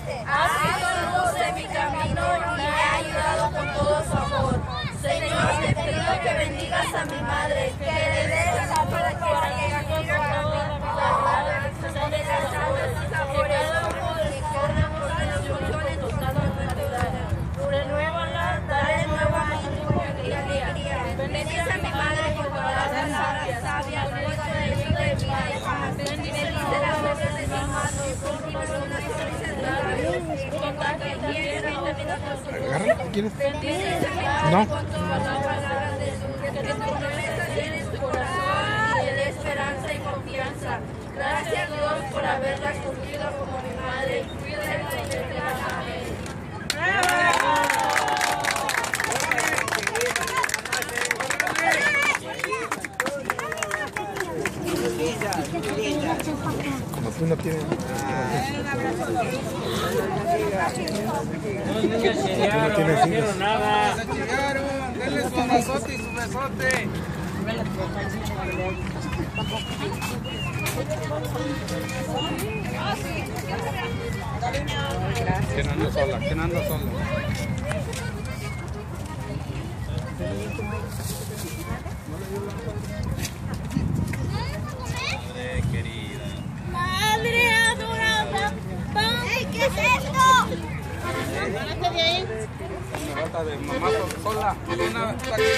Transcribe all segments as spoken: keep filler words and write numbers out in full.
Ha sido luz en mi camino y me ha ayudado con todo su amor. Señor, te pido que bendigas a mi madre, que le des la para que siga con toda la realización de las obras y sabores, que corran por las funciones totalmente. Renuévala, dale nuevamente y alegría. Bendice a mi madre con palabras sabias, sabias, fuerza de vida y vida y paz. Bendice las obras de mis manos, últimas una sonrisa de labios, con tanta tierra y también con ¿Quieres? Bendice a mi madre No. con tus palabras de luz, que tu promesa llene su corazón y le dé esperanza y confianza. Gracias Dios por haberla escogido como mi madre. Cuídala y bendiga. Amén. Como tú no tienes. No tienes hijos. nada. Se chingaron. Denle su abrazote y su besote. Cenando sola, cenando sola. Madre querida. Madre adorada. ¿Qué es esto? Una rata de mamá sola. Una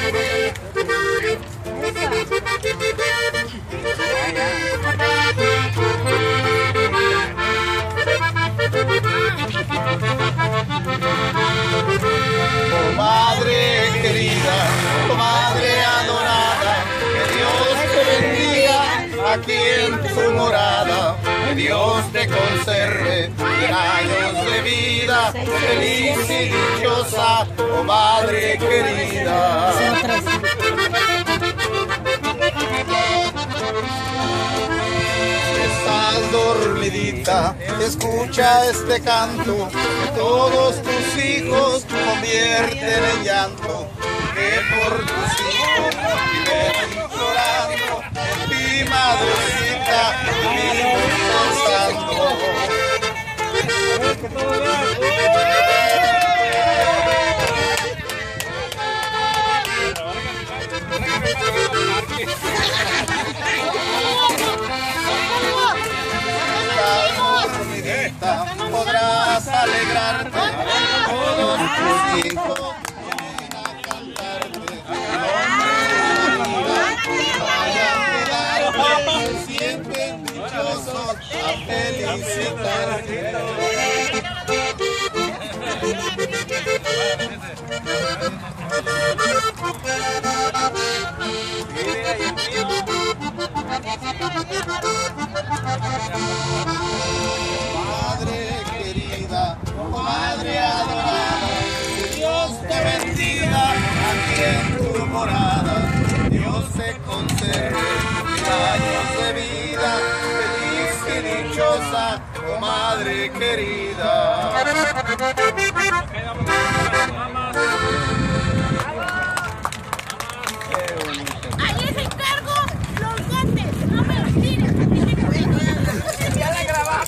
Oh madre querida, oh madre adorada, que Dios te bendiga aquí en tu morada, que Dios te conserve cien años de vida, feliz y dichosa, oh madre querida. Estás dormidita, escucha este canto, que todos tus hijos convierten en llanto, que por tus hijos viven llorando, mi madrecita, vivimos pensando. Podrás alegrarte, todos tus hijos vienen a cantarte. Se sienten dichosos a felicitarte. Madre querida, oh madre adorada, que Dios te bendiga aquí en tu morada, que Dios te conserve mil años de vida, feliz y dichosa, oh madre querida. Ahí les encargo los guantes, no me los tires. Ya la grabamos.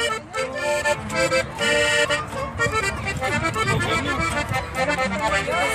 Yo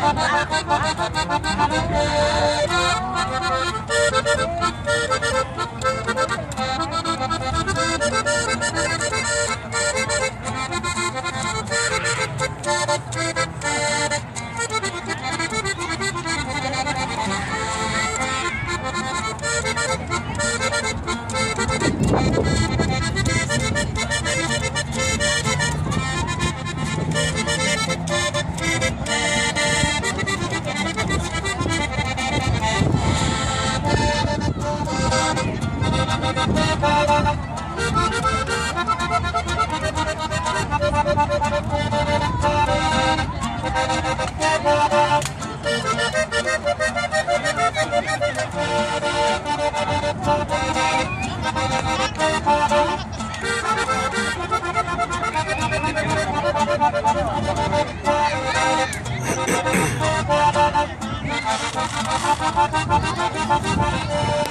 Thank you.